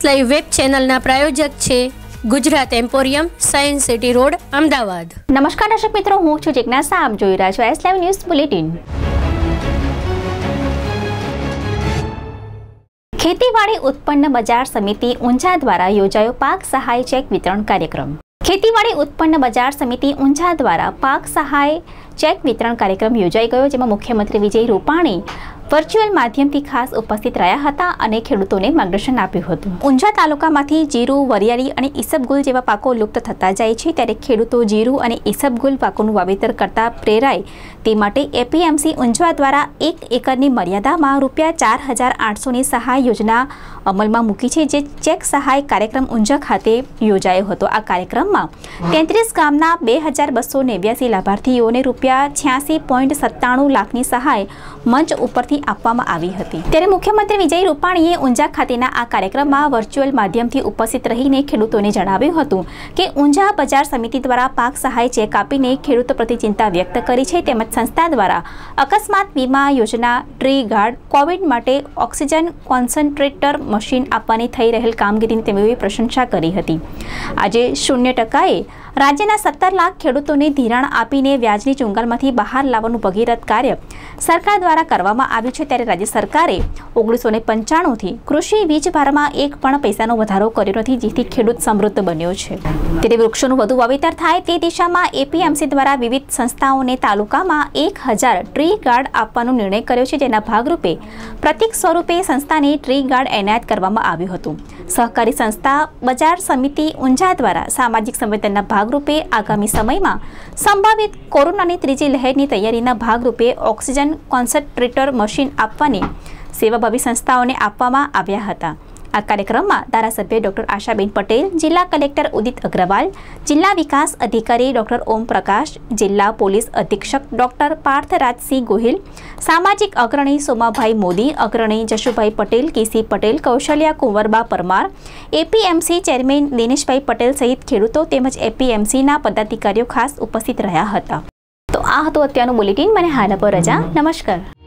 Live web ચેનલના પ્રાયોજક છે Gujarat emporium, science city road, Ahmedabad. નમસ્કાર દર્શક મિત્રો, હું છું જિજ્ઞાસા, આપ જોઈ રહ્યા છો એસ લાઈવ ન્યૂઝ બુલેટિન। ખેતીવાડી ઉત્પન્ન બજાર સમિતિ ઊંઝા દ્વારા યોજાયો પાક સહાય ચેક વિતરણ કાર્યક્રમ। ખેતીવાડી ઉત્પન્ન બજાર સમિતિ ઊંઝા દ્વારા પાક સહાય ચેક વિતરણ કાર્યક્રમ યોજાઈ ગયો, જેમાં મુખ્યમંત્રી વિજય રૂપાણી વર્ચ્યુઅલ માધ્યમથી ખાસ ઉપસ્થિત રહ્યા હતા અને ખેડૂતોને માર્ગદર્શન આપ્યું હતું। ઊંઝા તાલુકામાંથી જીરું, વરિયાળી અને ઈસબગુલ જેવા પાકો લુપ્ત થતા જાય છે, ત્યારે ખેડૂતો જીરું અને ઈસબગુલ પાકોનું વાવેતર કરતા પ્રેરાય તે માટે એપીએમસી ઊંઝા દ્વારા 1 એકરની મર્યાદામાં ₹4,800ની સહાય યોજના અમલમાં મૂકી છે, જે ચેક સહાય કાર્યક્રમ ઊંઝા ખાતે યોજાયો હતો। આ કાર્યક્રમમાં 33 ગામના 2,289 લાભાર્થીઓને ₹86.97 લાખની સહાય મંચ ઉપરથી આપવામાં આવી હતી। ત્યારે મુખ્યમંત્રી વિજય રૂપાણીએ ઊંઝા ખાતેના આ કાર્યક્રમમાં વર્ચ્યુઅલ માધ્યમથી ઉપસ્થિત રહીને ખેડૂતોને જણાવ્યું હતું કે ઊંઝા બજાર સમિતિ દ્વારા પાક સહાય ચેક આપીને ખેડૂતો પ્રતિ ચિંતા વ્યક્ત કરી છે, તેમજ સંસ્થા દ્વારા અકસ્માત વીમા યોજના, ટ્રી ગાર્ડ, કોવિડ માટે ઓક્સિજન કોન્સન્ટ્રેટર મશીન આપવાની થઈ રહેલ કામગીરીની તેમણે પ્રશંસા કરી હતી। આજે 0% રાજ્યના 17 લાખ ખેડૂતોને ધિરાણ આપીને વ્યાજની ચુંગાલમાંથી બહાર લાવવાનું ભગીરથ કાર્ય સરકાર દ્વારા કરવામાં આવ્યું છે। ત્યારે રાજ્ય સરકારે 1995થી કૃષિ વીજ ભારમાં એક પણ પૈસાનો વધારો કર્યો નથી, જેથી ખેડૂત સમૃદ્ધ બન્યો છે। ત્યારે વૃક્ષોનું વધુ વાવેતર થાય તે દિશામાં એપીએમસી દ્વારા વિવિધ સંસ્થાઓને તાલુકામાં 1000 ટ્રી ગાર્ડ આપવાનો નિર્ણય કર્યો છે, જેના ભાગરૂપે પ્રતિક સ્વરૂપે સંસ્થાને ટ્રી ગાર્ડ એનાયત કરવામાં આવ્યું હતું। સહકારી સંસ્થા બજાર સમિતિ ઊંઝા દ્વારા સામાજિક સંવેદનના ભાગરૂપે આગામી સમયમાં સંભવિત કોરોનાની ત્રીજી લહેરની તૈયારીના ભાગરૂપે ઓક્સિજન કોન્સન્ટ્રેટર મશીન આપવાની સેવાભાવી સંસ્થાઓને આપવામાં આવ્યા હતા। આ કાર્યક્રમમાં ધારાસભ્ય ડોક્ટર આશાબેન પટેલ, જિલ્લા કલેક્ટર ઉદિત અગ્રવાલ, જિલ્લા વિકાસ અધિકારી ડોક્ટર ઓમ પ્રકાશ, જિલ્લા પોલીસ અધિક્ષક ડોક્ટર પાર્થરાજસિંહ ગોહિલ, સામાજિક અગ્રણી સોમાભાઈ મોદી, અગ્રણી Jashubhai Patel, KC Patel, Kaushalya Kunvarba Parmar, APMC chairman Dineshbhai Patel સહિત ખેડૂતો તેમજ એપીએમસીના પદાધિકારીઓ ખાસ ઉપસ્થિત રહ્યા હતા। તો આ હતું અત્યારનું બુલેટિન। મને હાલ પર રજા, નમસ્કાર।